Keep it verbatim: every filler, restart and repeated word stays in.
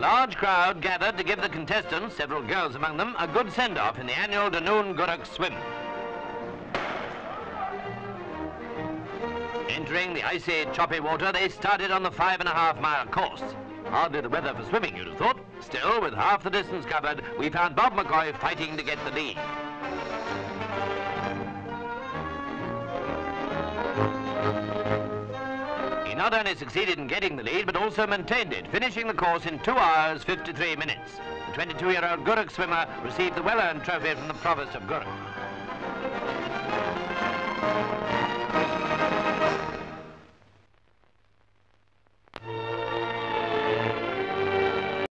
large crowd gathered to give the contestants, several girls among them, a good send-off in the annual Dunoon-Gourock Swim. Entering the icy, choppy water, they started on the five and a half mile course. Hardly the weather for swimming, you'd have thought. Still, with half the distance covered, we found Bob McCaughey fighting to get the lead. He not only succeeded in getting the lead, but also maintained it, finishing the course in two hours, fifty-three minutes. The twenty-two-year-old Gourock swimmer received the well-earned trophy from the Provost of Gourock.